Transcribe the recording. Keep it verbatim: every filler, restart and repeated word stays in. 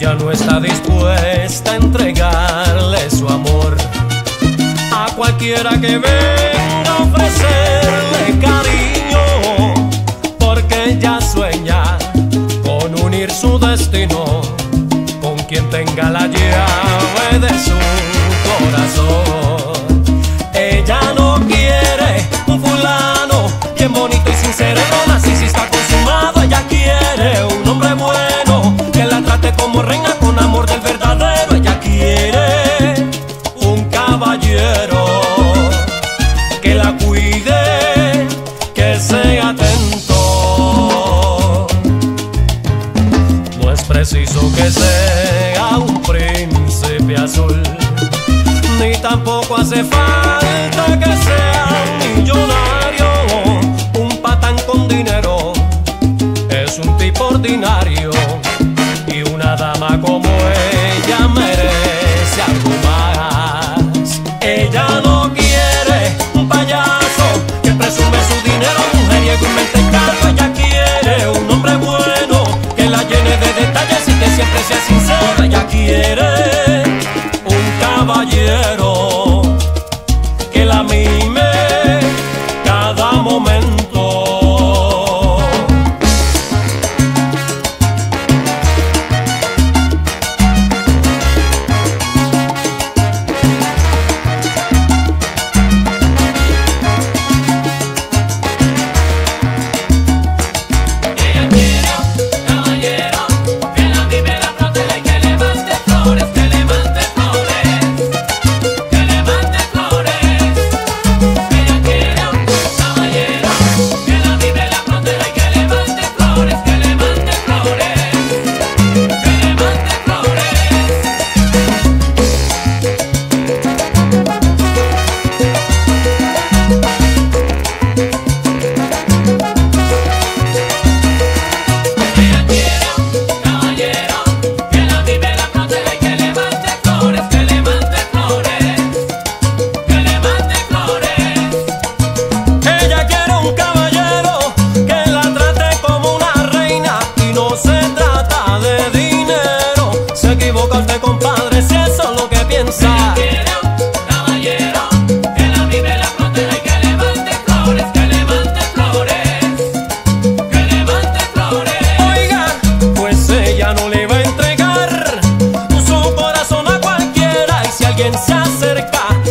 ella no está dispuesta a entregarle su amor a cualquiera que venga a ofrecerle cariño, porque ella sueña con unir su destino con quien tenga la llave de su corazón. Ella no quiere un fulano bien bonito y sin cerebro, narcisista consumado. Ella quiere un hombre bueno que la trate como reina con amor del verdadero. Ella quiere un caballero que la cuide, que sea atento. No es preciso que sea un príncipe azul, ni tampoco hace falta que sea millonario. Un patán con dinero es un tipo ordinario, y una dama como ella merece algo más. Ella no quiere un payaso que presume su dinero, mujeriego y mentecato. Ella quiere un hombre bueno que la llene de detalles y que siempre sea sincero. Ella quiere un caballero que la mime cada momento. Compadre, si eso es lo que piensa. Ella quiere un caballero que la vive, la proteja y que le mande flores, que le mande flores, que le mande flores. Oiga, pues ella no le va a entregar su corazón a cualquiera, y si alguien se acerca